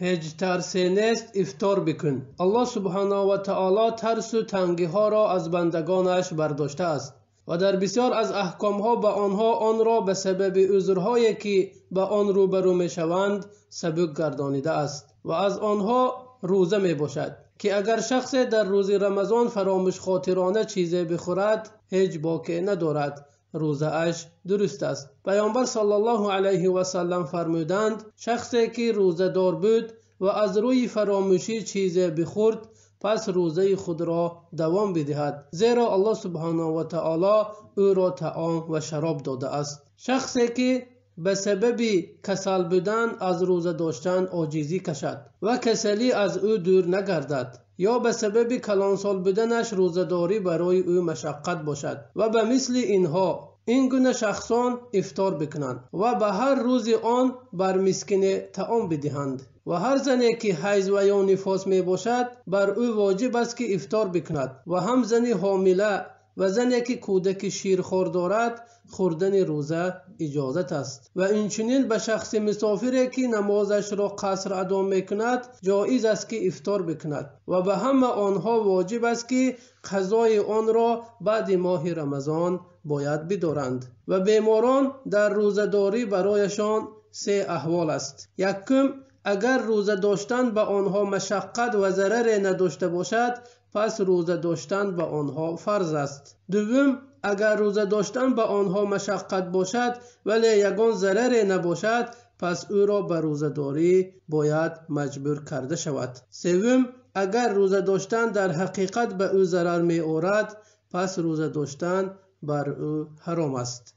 هیچ ترسی نیست افطار بکن. الله سبحانه و تعالی ترس و تنگی ها را از بندگانش برداشته است و در بسیار از احکام ها به آنها آن را به سبب عذرهایی که به آن روبرو می شوند سبک گردانیده است و از آنها روزه می باشد که اگر شخص در روز رمضان فراموش خاطرانه چیزی بخورد هیچ باکی ندارد، روزه اش درست است. پیامبر صلی الله علیه و سلم فرمودند شخصی که روزه دار بود و از روی فراموشی چیزی بخورد پس روزه خود را دوام بدهد، زیرا الله سبحانه و تعالی او را طعام و شراب داده است. شخصی که به سبب کسل بودن از روزه داشتن عاجزی کشد و کسلی از او دور نگردد، یا به سبب کلانسال بودنش روزه‌داری برای او مشقت باشد و به مثل اینها این گونه شخصان افطار بکنند و به هر روز آن بر مسکین طعام بدهند. و هر زنی که حیض و یا نفاس می باشد بر او واجب است که افطار بکند و هم زن حامله و زنی که کودک شیرخوار دارد خوردن روزه اجازت است. و اینچنین به شخص مسافری که نمازش را قصر ادا میکند جایز است که افطار بکند و به همه آنها واجب است که قضای آن را بعد ماه رمضان باید بدارند. و بیماران در روزه داری برایشان سه احوال است. یکم، اگر روزه داشتن به آنها مشقت و ضرر نداشته باشد پس روزه داشتن به آنها فرض است. دوم، اگر روزه داشتن به آنها مشقت باشد ولی یگان ضرر نباشد پس او را به روزه داری باید مجبور کرده شود. سوم، اگر روزه داشتن در حقیقت به او ضرر می آورد پس روزه داشتن بر او حرام است.